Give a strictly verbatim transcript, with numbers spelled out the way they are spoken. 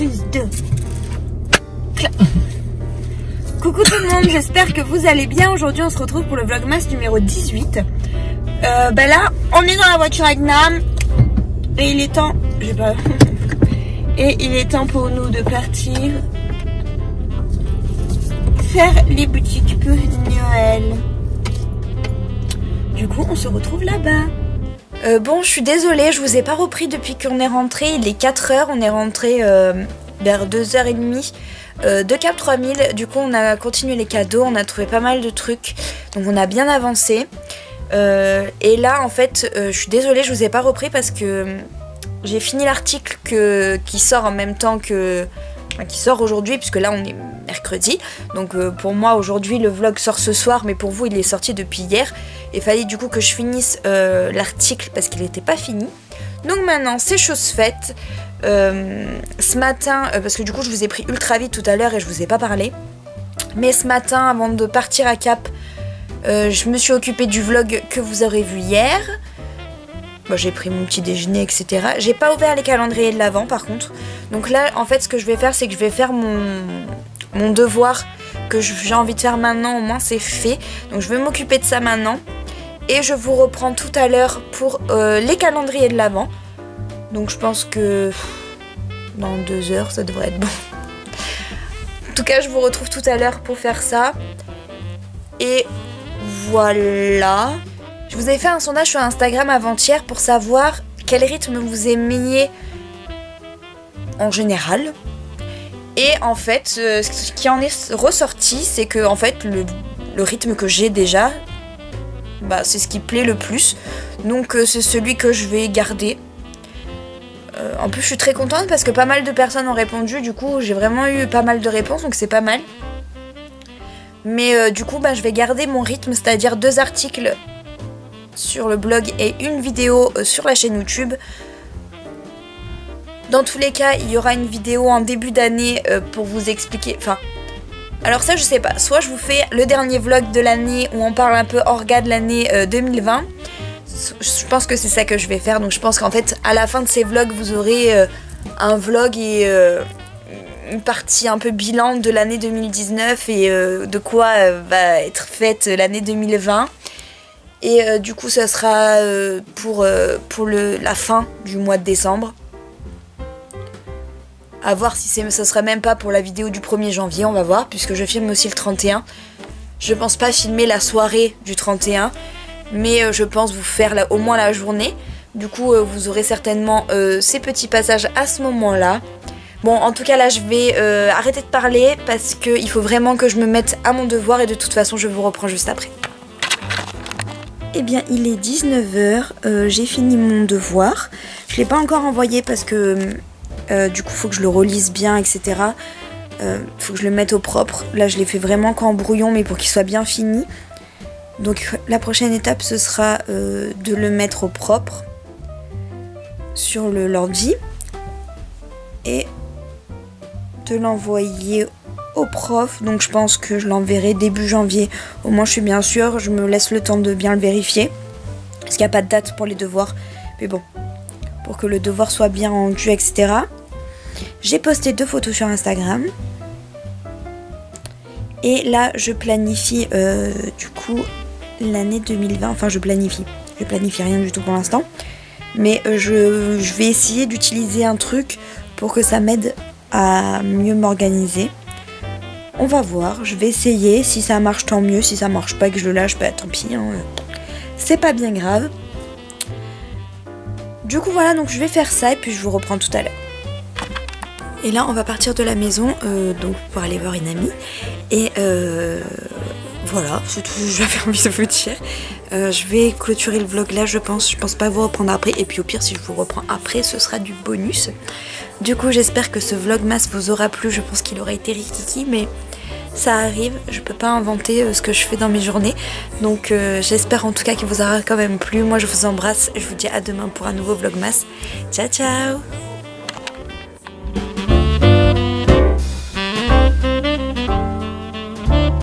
prise deux. Coucou tout le monde, j'espère que vous allez bien. Aujourd'hui on se retrouve pour le vlogmas numéro dix-huit. euh, Ben là on est dans la voiture avec Nam. Et il est temps, j'ai pas... Et il est temps pour nous de partir faire les boutiques pour Noël. Du coup on se retrouve là-bas. Euh, bon, je suis désolée, je vous ai pas repris depuis qu'on est rentré. Il est quatre heures, on est rentré euh, vers deux heures trente euh, de Cap trois mille. Du coup, on a continué les cadeaux, on a trouvé pas mal de trucs. Donc, on a bien avancé. Euh, et là, en fait, euh, je suis désolée, je vous ai pas repris parce que euh, j'ai fini l'article que, qui sort en même temps que... Enfin, qui sort aujourd'hui, puisque là, on est mercredi. Donc, euh, pour moi, aujourd'hui, le vlog sort ce soir, mais pour vous, il est sorti depuis hier. Il fallait du coup que je finisse euh, l'article parce qu'il n'était pas fini. Donc maintenant c'est chose faite. euh, Ce matin, euh, parce que du coup je vous ai pris ultra vite tout à l'heure et je vous ai pas parlé. Mais ce matin avant de partir à Cap, euh, je me suis occupée du vlog que vous aurez vu hier. Bon, j'ai pris mon petit déjeuner, et cetera. J'ai pas ouvert les calendriers de l'Avent par contre. Donc là en fait ce que je vais faire c'est que je vais faire mon, mon devoir que j'ai envie de faire maintenant. Au moins c'est fait. Donc je vais m'occuper de ça maintenant. Et je vous reprends tout à l'heure pour euh, les calendriers de l'Avent. Donc je pense que dans deux heures ça devrait être bon. En tout cas je vous retrouve tout à l'heure pour faire ça. Et voilà. Je vous ai fait un sondage sur Instagram avant-hier pour savoir quel rythme vous aimiez en général. Et en fait euh, ce qui en est ressorti c'est que en fait le, le rythme que j'ai déjà, bah, c'est ce qui plaît le plus, donc euh, c'est celui que je vais garder. Euh, en plus je suis très contente parce que pas mal de personnes ont répondu, du coup j'ai vraiment eu pas mal de réponses, donc c'est pas mal. Mais euh, du coup bah, je vais garder mon rythme, c'est-à-dire deux articles sur le blog et une vidéo euh, sur la chaîne YouTube. Dans tous les cas il y aura une vidéo en début d'année euh, pour vous expliquer, enfin... Alors ça je sais pas, soit je vous fais le dernier vlog de l'année où on parle un peu orga de l'année euh, deux mille vingt. Je pense que c'est ça que je vais faire, donc je pense qu'en fait à la fin de ces vlogs vous aurez euh, un vlog et euh, une partie un peu bilan de l'année deux mille dix-neuf et euh, de quoi euh, va être faite l'année deux mille vingt. Et euh, du coup ça sera euh, pour, euh, pour le, la fin du mois de décembre. A voir si ça sera même pas pour la vidéo du premier janvier, on va voir, puisque je filme aussi le trente et un. Je pense pas filmer la soirée du trente et un, mais euh, je pense vous faire la, au moins la journée. Du coup, euh, vous aurez certainement euh, ces petits passages à ce moment-là. Bon, en tout cas, là, je vais euh, arrêter de parler parce qu'il faut vraiment que je me mette à mon devoir et de toute façon, je vous reprends juste après. Eh bien, il est dix-neuf heures, euh, j'ai fini mon devoir. Je l'ai pas encore envoyé parce que... Euh, du coup faut que je le relise bien, etc. euh, faut que je le mette au propre. Là je l'ai fait vraiment qu'en brouillon, mais pour qu'il soit bien fini. Donc la prochaine étape ce sera euh, de le mettre au propre sur le l'ordi et de l'envoyer au prof. Donc je pense que je l'enverrai début janvier, au moins je suis bien sûre. Je me laisse le temps de bien le vérifier parce qu'il n'y a pas de date pour les devoirs, mais bon, pour que le devoir soit bien rendu, et cetera. J'ai posté deux photos sur Instagram. Et là, je planifie euh, du coup l'année deux mille vingt. Enfin, je planifie. Je planifie rien du tout pour l'instant. Mais euh, je, je vais essayer d'utiliser un truc pour que ça m'aide à mieux m'organiser. On va voir. Je vais essayer. Si ça marche, tant mieux. Si ça marche pas et que je le lâche, bah tant pis. Hein. C'est pas bien grave. Du coup voilà, donc je vais faire ça et puis je vous reprends tout à l'heure. Et là on va partir de la maison euh, donc pour aller voir une amie. Et euh, voilà, c'est tout ce que j'avais envie de vous dire. Euh, je vais clôturer le vlog là je pense. Je pense pas vous reprendre après. Et puis au pire si je vous reprends après ce sera du bonus. Du coup j'espère que ce vlogmas vous aura plu. Je pense qu'il aura été rikiki, mais ça arrive, je peux pas inventer euh, ce que je fais dans mes journées. Donc euh, j'espère en tout cas qu'il vous aura quand même plu. Moi je vous embrasse, je vous dis à demain pour un nouveau vlogmas. Ciao ciao.